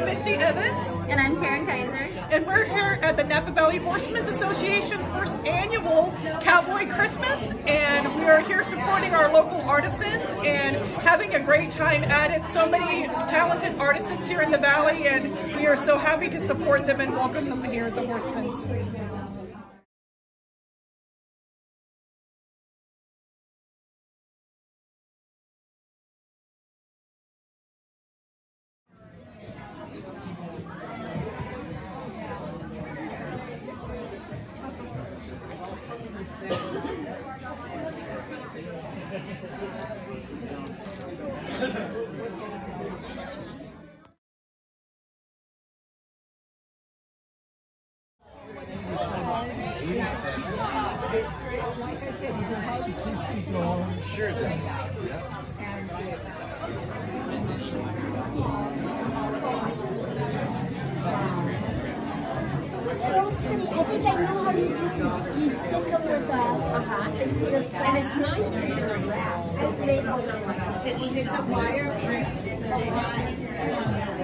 I'm Misty Evans. And I'm Karen Kaiser. And we're here at the Napa-Valley-Horsemens-Association first annual Cowboy Christmas. And we are here supporting our local artisans and having a great time at it. So many talented artisans here in the Valley, and we are so happy to support them and welcome them here at the Horsemen's. Sure. I think I know how you do this. You stick them with And it's nice because they're wrapped. So it's made with a wire.